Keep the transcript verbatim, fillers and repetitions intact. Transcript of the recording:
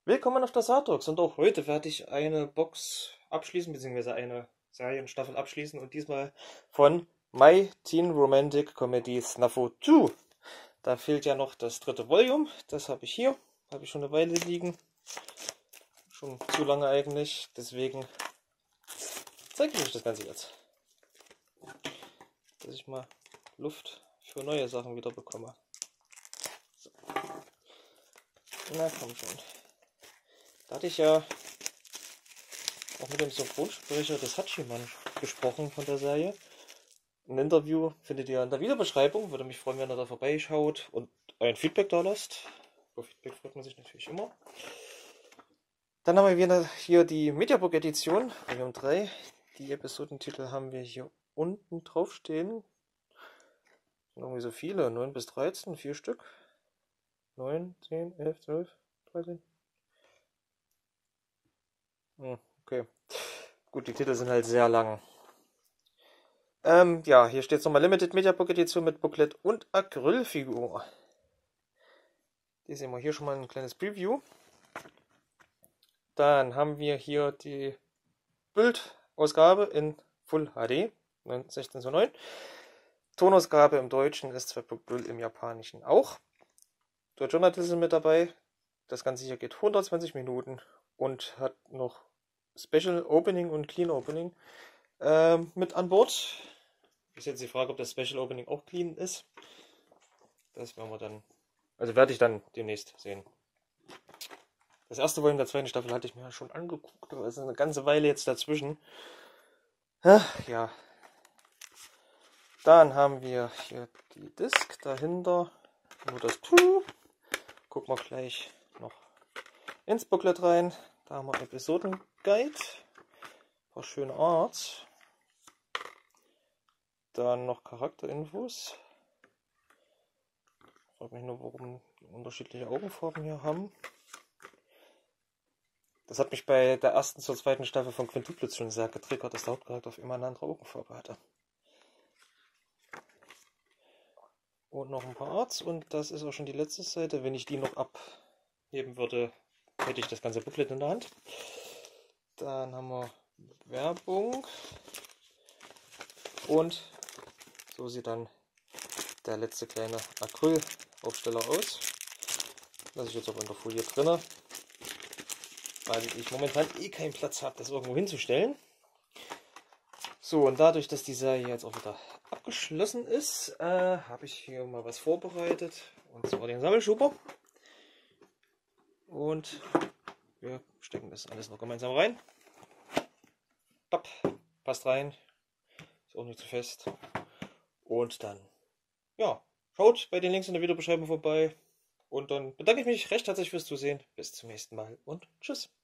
Willkommen auf der Saatox und auch heute werde ich eine Box abschließen, beziehungsweise eine Serienstaffel abschließen und diesmal von My Teen Romantic Comedy Snuffo zwei. Da fehlt ja noch das dritte Volume, das habe ich hier, habe ich schon eine Weile liegen, schon zu lange eigentlich, deswegen zeige ich euch das Ganze jetzt, dass ich mal Luft für neue Sachen wieder bekomme. So. Na komm schon. Da hatte ich ja auch mit dem Synchronsprecher des Hachiman gesprochen von der Serie. Ein Interview findet ihr in der Videobeschreibung. Würde mich freuen, wenn ihr da vorbeischaut und ein Feedback da lasst. Über Feedback freut man sich natürlich immer. Dann haben wir wieder hier die Mediabook Edition, Volume drei. Die Episodentitel haben wir hier unten drauf stehen. Irgendwie so viele, neun bis dreizehn, vier Stück. neun, zehn, elf, zwölf, dreizehn. Okay. Gut, die Titel sind halt sehr lang. Ähm, ja, hier steht nochmal Limited Media Book Edition mit Booklet und Acrylfigur. Die sehen wir hier schon mal ein kleines Preview. Dann haben wir hier die Bildausgabe in Full H D sechzehn zu neun. Tonausgabe im Deutschen ist zwei Punkt null, im Japanischen auch. Deutsche Untertitel sind mit dabei. Das Ganze hier geht hundertzwanzig Minuten und hat noch Special Opening und Clean Opening ähm, mit an Bord. Ist jetzt die Frage, ob das Special Opening auch clean ist. Das werden wir dann, also werde ich dann demnächst sehen. Das erste Volume der zweiten Staffel hatte ich mir ja schon angeguckt, aber es ist eine ganze Weile jetzt dazwischen. Ja. Dann haben wir hier die Disc dahinter, nur das Tuch. Gucken wir gleich noch ins Booklet rein. Da haben wir Episoden-Guide, ein paar schöne Arts. Dann noch Charakterinfos. Ich frage mich nur, warum die unterschiedliche Augenfarben hier haben. Das hat mich bei der ersten zur zweiten Staffel von Quintuplets schon sehr getriggert, dass der Hauptcharakter auf immer eine andere Augenfarbe hatte. Und noch ein paar Arts und das ist auch schon die letzte Seite. Wenn ich die noch abheben würde, hätte ich das ganze Booklet in der Hand. Dann haben wir Werbung und so sieht dann der letzte kleine Acrylaufsteller aus. Lasse ich jetzt auch in der Folie drin, weil ich momentan eh keinen Platz habe, das irgendwo hinzustellen. So, und dadurch, dass die Serie jetzt auch wieder abgeschlossen ist, äh, habe ich hier mal was vorbereitet, und zwar den Sammelschuber. Und wir stecken das alles noch gemeinsam rein. Papp, passt rein, ist auch nicht zu fest. Und dann, ja, schaut bei den Links in der Videobeschreibung vorbei. Und dann bedanke ich mich recht herzlich fürs Zusehen. Bis zum nächsten Mal und tschüss.